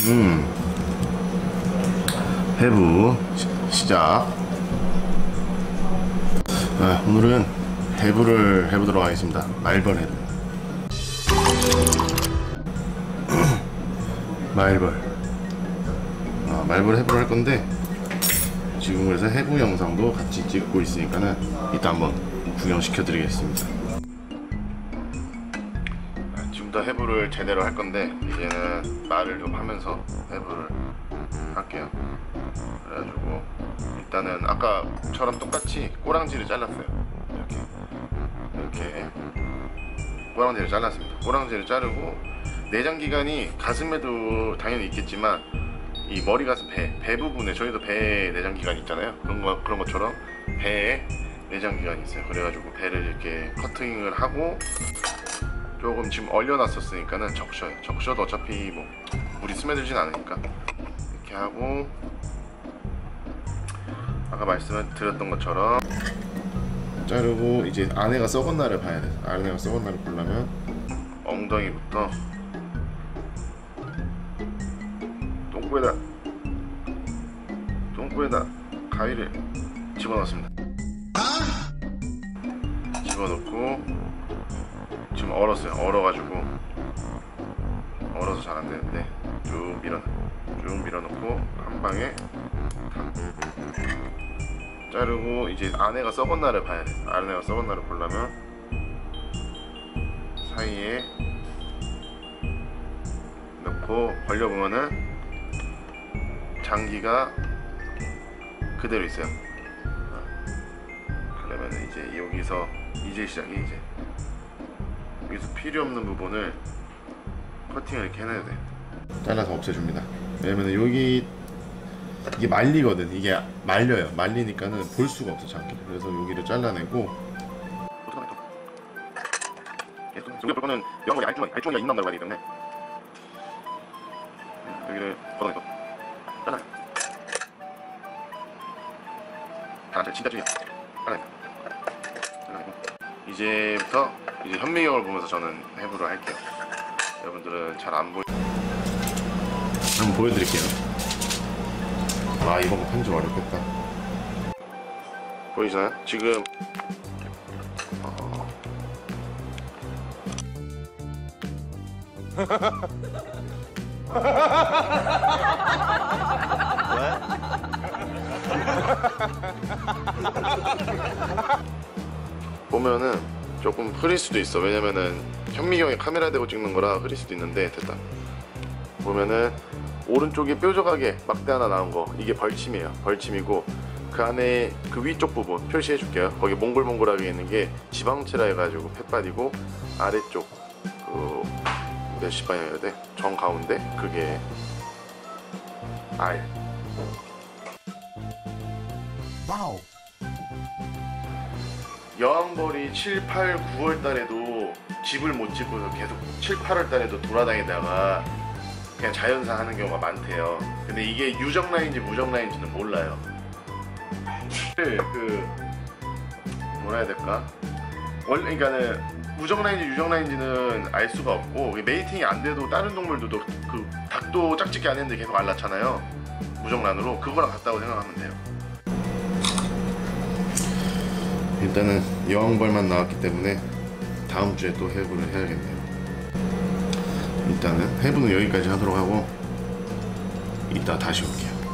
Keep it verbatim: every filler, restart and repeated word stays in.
음 해부 시, 시작. 아, 오늘은 해부를 해보도록 하겠습니다. 말벌 해부. 말벌 아, 말벌 해부를 할 건데, 지금 그래서 해부 영상도 같이 찍고 있으니까는 이따 한번 구경시켜 드리겠습니다. 아, 지금부터 해부를 제대로 할 건데, 이제는 말을 좀 하면서 해부를 할게요. 그래가지고 일단은 아까처럼 똑같이 꼬랑지를 잘랐어요. 이렇게 이렇게 꼬랑지를 잘랐습니다. 꼬랑지를 자르고 내장기관이 가슴에도 당연히 있겠지만, 이 머리, 가슴, 배, 배 부분에, 저희도 배에 내장기관이 있잖아요. 그런 거, 그런 것처럼 배에 내장기관이 있어요. 그래가지고 배를 이렇게 커팅을 하고, 조금 지금 얼려놨었으니까는 적셔요. 적셔도 어차피 뭐 물이 스며들진 않으니까 이렇게 하고, 아까 말씀드렸던 것처럼 자르고, 이제 안에가 썩은 날을 봐야 돼. 안에가 썩은 날을 보려면 엉덩이부터 똥꼬에다 똥꼬에다 가위를 집어넣습니다. 집어넣고, 지금 얼었어요. 얼어가지고 얼어서 잘 안되는데 쭉 밀어 쭉 밀어넣고 한 방에 자르고, 이제 안에가 썩은 날을 봐야 돼. 안에가 썩은 날을 보려면 사이에 넣고 벌려보면은 장기가 그대로 있어요. 그러면 이제 여기서 이제 시작이, 이제 여기서 필요 없는 부분을 커팅을 이렇게 해놔야 돼. 잘라서 없애줍니다. 왜냐면 여기 이게 말리거든. 이게 말려요. 말리니까는 볼 수가 없어, 장기를. 그래서 여기를 잘라내고, 여기 볼 거는 영어리 알주머니, 알주머니가 있나 없나로 봐야 되기 때문에 여기를 걷어내고 잘라내. 잘라내. 진짜 중요해. 잘라내. 잘라내고, 이제부터 이제 현미경을 보면서 저는 해부를 할게요. 여러분들은 잘 안 보이. 한번 보여드릴게요. 아, 이번 거 편집 어렵겠다. 보이시나요? 지금 어... 보면은 조금 흐릴 수도 있어. 왜냐면은 현미경에 카메라 대고 찍는 거라 흐릴 수도 있는데, 됐다. 보면은 오른쪽에 뾰족하게 막대 하나 나온 거, 이게 벌침이에요. 벌침이고, 그 안에 그 위쪽 부분 표시해 줄게요. 거기 몽글몽글하게 있는 게 지방체라 해가지고 팻바디고, 아래쪽 그 몇십 방향이어야 돼? 정 가운데 그게 알. 와우. 여왕벌이 칠, 팔, 구월 달에도 집을 못 짓고서 계속 칠, 팔월 달에도 돌아다니다가 그냥 자연사 하는 경우가 많대요. 근데 이게 유적 라인인지 무적 라인인지는 몰라요. 그 뭐라 해야 될까? 원래 그러니까는 무적 라인인지 유적 라인인지는 알 수가 없고, 메이팅이 안 돼도 다른 동물들도, 그 닭도 짝짓기 안 했는데 계속 알 낳잖아요. 무적 란으로. 그거랑 같다고 생각하면 돼요. 일단은 여왕벌만 나왔기 때문에 다음 주에 또 해부를 해야겠네요. 일단은 해부는 여기까지 하도록 하고, 이따 다시 올게요.